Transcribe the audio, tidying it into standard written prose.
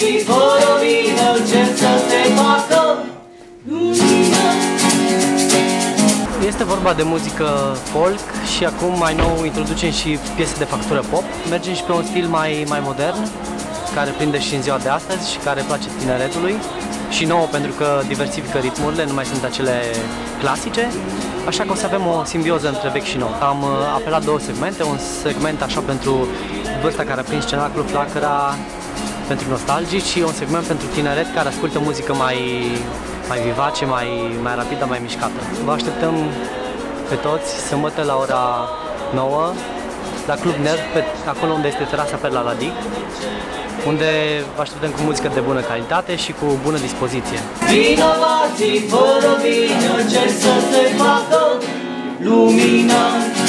Vinovații fără vină cer să se facă lumină. Este vorba de muzică folk și acum mai nou introducem și piese de factură pop. Mergem și pe un stil mai modern, care prinde și în ziua de astăzi și care place tineretului. Și nouă pentru că diversifică ritmurile, nu mai sunt acele clasice. Așa că o să avem o simbioză între vechi și nou. Am apelat două segmente, un segment așa pentru vârsta care a prins cenaclul, flacăra, pentru nostalgici și un segment pentru tineret care ascultă muzică mai vivace, mai rapidă, mai mișcată. Vă așteptăm pe toți sâmbătă la ora 9 la Club Nerv, acolo unde este terasa Perla la Dig, unde vă așteptăm cu muzică de bună calitate și cu bună dispoziție. Vinovații fără vină cer să se facă lumină.